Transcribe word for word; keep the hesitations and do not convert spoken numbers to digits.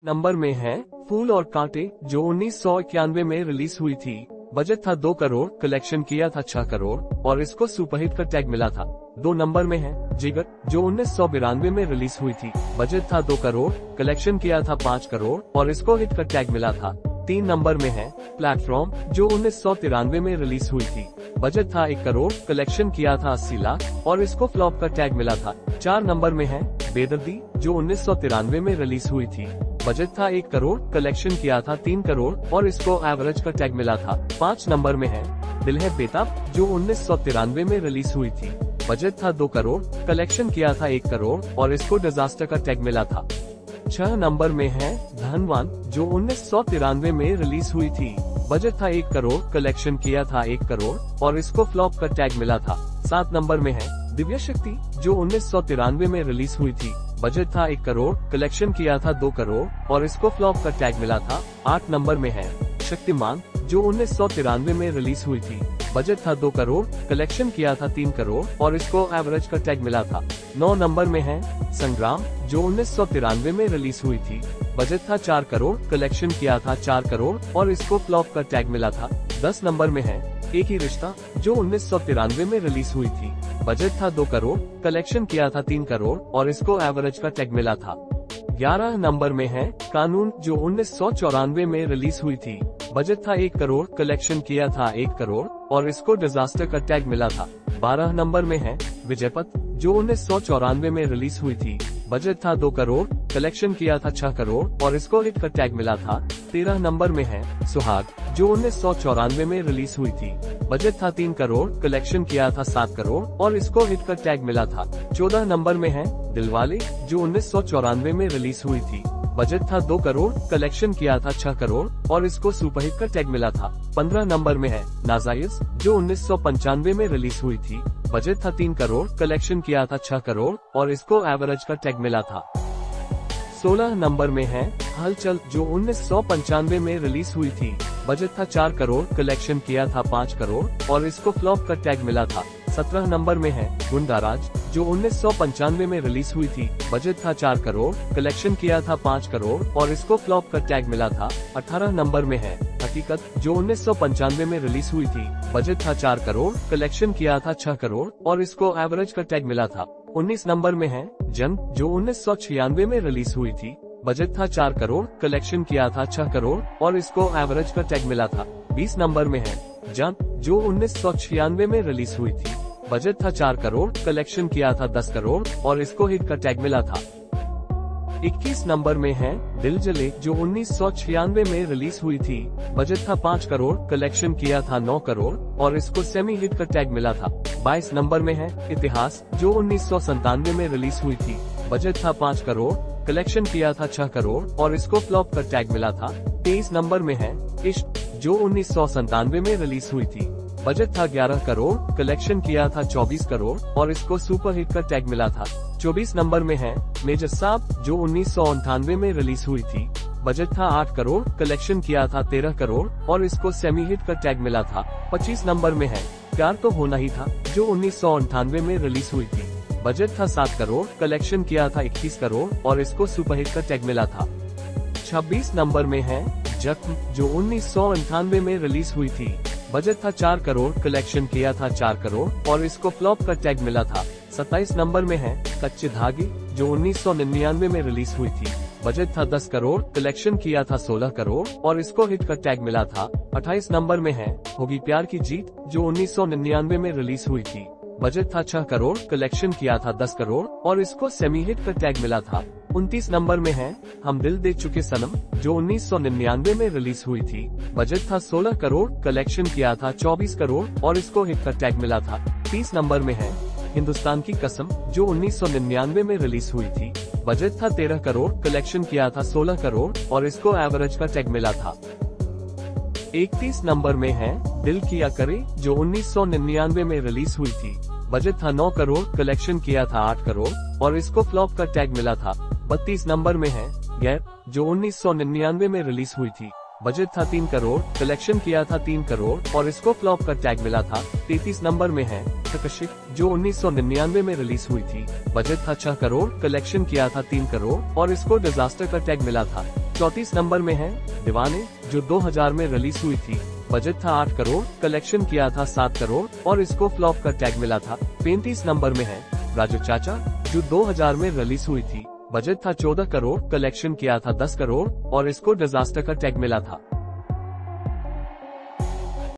Number में है फूल और कांटे, जो उन्नीस सौ इक्यानवे में रिलीज हुई थी। बजट था दो करोड़, कलेक्शन किया था छह करोड़ और इसको सुपरहिट का टैग मिला था। दो नंबर में है जिगर, जो उन्नीस सौ बिरानवे में रिलीज हुई थी। बजट था दो करोड़, कलेक्शन किया था पाँच करोड़ और इसको हिट का टैग मिला था। तीन नंबर में है प्लेटफॉर्म, जो उन्नीस सौ तिरानवे में रिलीज हुई थी। बजट था एक करोड़, कलेक्शन किया था अस्सी लाख और इसको फ्लॉप का टैग मिला था। चार नंबर में है बेदर्दी, जो उन्नीस सौ तिरानवे में रिलीज हुई थी। बजट था एक करोड़, कलेक्शन किया था तीन करोड़ और इसको एवरेज का टैग मिला था। पाँच नंबर में है दिल है बेताब, जो उन्नीस सौ तिरानवे में रिलीज हुई थी। बजट था दो करोड़, कलेक्शन किया था एक करोड़ और इसको डिजास्टर का टैग मिला था। छह नंबर में है धनवान, जो उन्नीस सौ तिरानवे में रिलीज हुई थी। बजट था एक करोड़, कलेक्शन किया था एक करोड़ और इसको फ्लॉप का टैग मिला था। सात नंबर में है दिव्य शक्ति, जो उन्नीस सौ तिरानवे में रिलीज हुई थी। बजट था एक करोड़, कलेक्शन किया था दो करोड़ और इसको फ्लॉप का टैग मिला था। आठ नंबर में है शक्तिमान, जो उन्नीस सौ तिरानवे में रिलीज हुई थी। बजट था दो करोड़, कलेक्शन किया था तीन करोड़ और इसको एवरेज का टैग मिला था। नौ नंबर में है संग्राम, जो उन्नीस सौ तिरानवे में रिलीज हुई थी। बजट था चार करोड़, कलेक्शन किया था चार करोड़ और इसको फ्लॉप का टैग मिला था। दस नंबर में है एक ही रिश्ता, जो उन्नीस सौ तिरानवे में रिलीज हुई थी। बजट था दो करोड़, कलेक्शन किया था तीन करोड़ और इसको एवरेज का टैग मिला था। ग्यारह नंबर में है कानून, जो उन्नीस सौ चौरानवे में रिलीज हुई थी। बजट था एक करोड़, कलेक्शन किया था एक करोड़ और इसको डिजास्टर का टैग मिला था। बारह नंबर में है विजयपथ, जो उन्नीस सौ चौरानवे में रिलीज हुई थी। बजट था दो करोड़, कलेक्शन किया था छह करोड़ और इसको हिट का टैग मिला था। तेरह नंबर में है सुहाग, जो उन्नीस सौ चौरानवे में रिलीज हुई थी। बजट था तीन करोड़, कलेक्शन किया था सात करोड़ और इसको हिट का टैग मिला था। चौदह नंबर में है दिलवाले, जो उन्नीस सौ चौरानवे में रिलीज हुई थी। बजट था दो करोड़, कलेक्शन किया था छह करोड़ और इसको सुपरहिट का टैग मिला था। पंद्रह नंबर में है नाजायज, जो उन्नीस सौ पंचानवे में रिलीज हुई थी। बजट था तीन करोड़, कलेक्शन किया था छह करोड़ और इसको एवरेज का टैग मिला था। सोलह नंबर में है हलचल, जो उन्नीस सौ पंचानवे में रिलीज हुई थी। बजट था चार करोड़, कलेक्शन किया था पाँच करोड़ और इसको फ्लॉप का टैग मिला था। सत्रह नंबर में है गुंडाराज, जो उन्नीस सौ पंचानवे में रिलीज हुई थी। बजट था चार करोड़, कलेक्शन किया था पाँच करोड़ और इसको फ्लॉप का टैग मिला था। अठारह नंबर में है हकीकत, जो उन्नीस सौ पंचानवे में रिलीज हुई थी। बजट था चार करोड़, कलेक्शन किया था छह करोड़ और इसको एवरेज का टैग मिला था। उन्नीस नंबर में है जंग, जो उन्नीस सौ छियानवे में रिलीज हुई थी। बजट था चार करोड़, कलेक्शन किया था छह करोड़ और इसको एवरेज का टैग मिला था। बीस नंबर में है जान, जो उन्नीस सौ छियानवे में रिलीज हुई थी। बजट था चार करोड़, कलेक्शन किया था दस करोड़ और इसको हिट का टैग मिला था। इक्कीस नंबर में है दिल जले, जो उन्नीस सौ छियानवे में रिलीज हुई थी। बजट था पाँच करोड़, कलेक्शन किया था नौ करोड़ और इसको सेमी हिट का टैग मिला था। बाईस नंबर में है इतिहास, जो उन्नीस सौ संतानवे में रिलीज हुई थी। बजट था पाँच करोड़, कलेक्शन किया था छह करोड़ और इसको फ्लॉप का टैग मिला था। तेईस नंबर में है इश्क, जो उन्नीस सौ संतानवे में रिलीज हुई थी। बजट था ग्यारह करोड़, कलेक्शन किया था चौबीस करोड़ और इसको सुपर हिट का टैग मिला था। चौबीस नंबर में है मेजर साहब, जो उन्नीस सौ अंठानवे में रिलीज हुई थी। बजट था आठ करोड़, कलेक्शन किया था तेरह करोड़ और इसको सेमी हिट का टैग मिला था। पच्चीस नंबर में है प्यार तो होना ही था, जो उन्नीस सौ अंठानवे में रिलीज हुई थी। बजट था सात करोड़, कलेक्शन किया था इक्कीस करोड़ और इसको सुपरहिट का टैग मिला था। छब्बीस नंबर में है जख्म, जो उन्नीस सौ अंठानवे में रिलीज हुई थी। बजट था चार करोड़, कलेक्शन किया था चार करोड़ और इसको फ्लॉप का टैग मिला था। सत्ताईस नंबर में है कच्चे धागे, जो उन्नीस सौ निन्यानवे में रिलीज हुई थी। बजट था दस करोड़, कलेक्शन किया था सोलह करोड़ और इसको हिट का टैग मिला था। अट्ठाईस नंबर में है होगी प्यार की जीत, जो उन्नीस सौ निन्यानवे में रिलीज हुई थी। बजट था छह करोड़, कलेक्शन किया था दस करोड़ और इसको सेमी हिट का टैग मिला था। उनतीस नंबर में है हम दिल दे चुके सनम, जो उन्नीस सौ निन्यानवे में रिलीज हुई थी। बजट था सोलह करोड़, कलेक्शन किया था चौबीस करोड़ और इसको हिट का टैग मिला था। तीस नंबर में है हिंदुस्तान की कसम, जो उन्नीस सौ निन्यानवे में रिलीज हुई थी। बजट था तेरह करोड़, कलेक्शन किया था सोलह करोड़ और इसको एवरेज का टैग मिला था। इकतीस नंबर में है दिल किया करे, जो उन्नीस सौ निन्यानवे में रिलीज हुई थी। बजट था नौ करोड़, कलेक्शन किया था आठ करोड़ और इसको फ्लॉप का टैग मिला था। बत्तीस नंबर में है गैर, जो उन्नीस सौ निन्यानवे में रिलीज हुई थी। बजट था तीन करोड़, कलेक्शन किया था तीन करोड़ और इसको फ्लॉप का टैग मिला था। तैतीस नंबर में है डॉक्टर कशिश, जो उन्नीस सौ निन्यानवे में रिलीज हुई थी। बजट था छह करोड़, कलेक्शन किया था तीन करोड़ और इसको डिजास्टर का टैग मिला था। चौतीस नंबर में है दीवाने, जो दो हज़ार में रिलीज हुई थी। बजट था आठ करोड़, कलेक्शन किया था सात करोड़ और इसको फ्लॉप का टैग मिला था। पैंतीस नंबर में है राजू चाचा, जो दो हज़ार में रिलीज हुई थी। बजट था चौदह करोड़, कलेक्शन किया था दस करोड़ और इसको डिजास्टर का टैग मिला था।